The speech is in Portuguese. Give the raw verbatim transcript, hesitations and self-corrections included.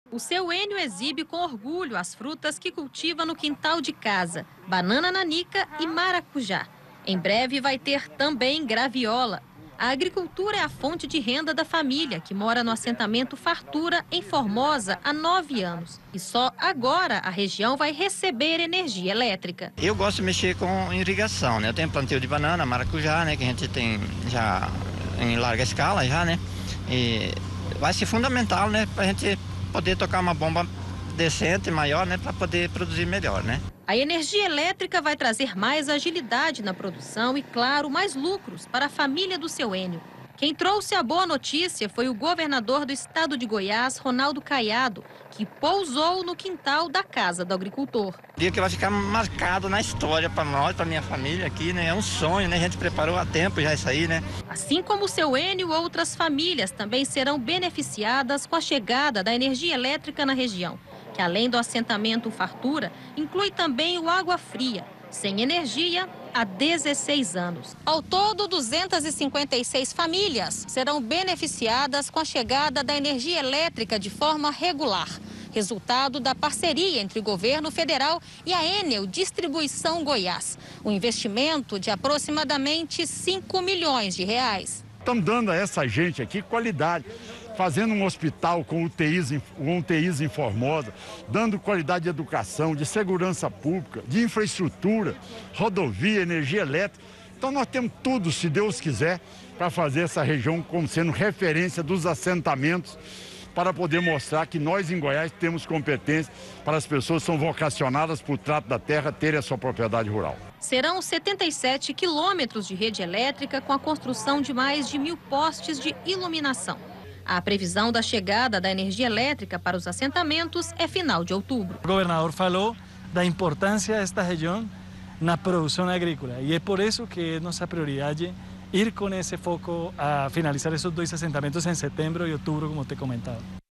O seu Enio exibe com orgulho as frutas que cultiva no quintal de casa: banana nanica e maracujá. Em breve vai ter também graviola. A agricultura é a fonte de renda da família, que mora no assentamento Fartura, em Formosa, há nove anos. E só agora a região vai receber energia elétrica. Eu gosto de mexer com irrigação, né? Eu tenho plantio de banana, maracujá, né? Que a gente tem já em larga escala já, né? E vai ser fundamental, né? Para a gente poder tocar uma bomba decente, maior, né? Para poder produzir melhor, né? A energia elétrica vai trazer mais agilidade na produção e, claro, mais lucros para a família do seu Enio. Quem trouxe a boa notícia foi o governador do estado de Goiás, Ronaldo Caiado, que pousou no quintal da casa do agricultor. Dia que vai ficar marcado na história para nós, para minha família aqui, né? É um sonho, né? A gente preparou há tempo já isso aí, né? Assim como o seu Enio, outras famílias também serão beneficiadas com a chegada da energia elétrica na região, que além do assentamento Fartura, inclui também o Água Fria, sem energia há dezesseis anos. Ao todo, duzentas e cinquenta e seis famílias serão beneficiadas com a chegada da energia elétrica de forma regular, resultado da parceria entre o governo federal e a Enel Distribuição Goiás. Um investimento de aproximadamente cinco milhões de reais. Estamos dando a essa gente aqui qualidade, fazendo um hospital com U T Is, com U T Is em Formosa, dando qualidade de educação, de segurança pública, de infraestrutura, rodovia, energia elétrica. Então nós temos tudo, se Deus quiser, para fazer essa região como sendo referência dos assentamentos, para poder mostrar que nós em Goiás temos competência para as pessoas que são vocacionadas por trato da terra terem a sua propriedade rural. Serão setenta e sete quilômetros de rede elétrica com a construção de mais de mil postes de iluminação. A previsão da chegada da energia elétrica para os assentamentos é final de outubro. O governador falou da importância desta região na produção agrícola e é por isso que é nossa prioridade ir com esse foco a finalizar esses dois assentamentos em setembro e outubro, como te comentava.